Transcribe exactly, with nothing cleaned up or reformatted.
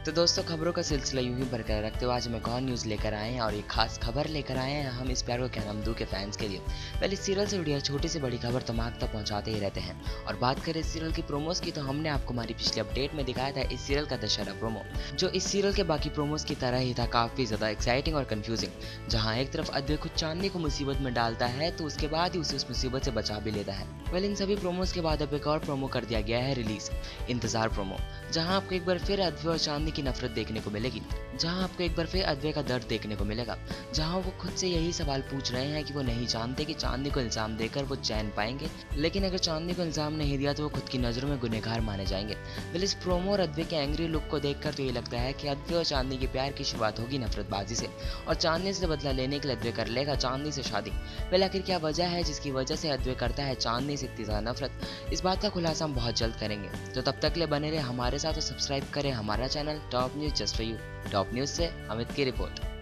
तो दोस्तों, खबरों का सिलसिला यूं ही बरकरार रखते हुए आज हम एक और न्यूज़ लेकर आए हैं और एक खास खबर लेकर आए हैं हम इस प्यार को क्या नाम दूं के फैंस के लिए। पहले इस सीरियल से जुड़ी हर छोटी से बड़ी खबर तक तक पहुंचाते ही रहते हैं। और बात करें इस सीरियल की प्रोमोस की, तो हमने आपको हमारी पिछली अपडेट में दिखाया था इस सीरियल का दशहरा प्रोमो, जो इस सीरियल के बाकी प्रोमोस की तरह ही था, काफी ज्यादा एक्साइटिंग और कंफ्यूजिंग। जहां एक तरफ अद्वैत खुद चांदनी को मुसीबत में डालता है, तो उसके बाद ही उसे उस मुसीबत से बचा भी लेता है। वेल, इन सभी प्रोमोस के बाद अब एक और प्रोमो कर दिया गया है रिलीज, इंतजार प्रोमो, जहां आपको एक बार फिर अद्वैत और चांदनी की नफरत देखने को मिलेगी, जहां आपको एक बार फिर अद्वैत का दर्द देखने को मिलेगा, जहां वो खुद से यही सवाल पूछ रहे हैं कि वो नहीं जानते कि चांदनी को इल्जाम देकर वो चैन पाएंगे, लेकिन अगर चांदनी को इल्जाम नहीं दिया तो वो खुद की नजरों में गुनहगार माने जाएंगे। वेल, इस प्रोमो और अद्वैत के एंग्री लुक को देखकर तो ये लगता है कि अद्वैत और चांदनी के प्यार की शुरुआत होगी नफरतबाजी से, और चांदनी से बदला लेने के लिए अद्वैत कर लेगा चांदनी से शादी। वेल, आखिर क्या वजह है जिसकी वजह से अद्वैत करता है चांदनी से इतनी ज्यादा नफरत, इस बात का खुलासा हम बहुत जल्द करेंगे। तो तब तक के लिए बने रहे हमारे साथ और सब्सक्राइब करें हमारा channel top news just for you. Top news से अमित की रिपोर्ट।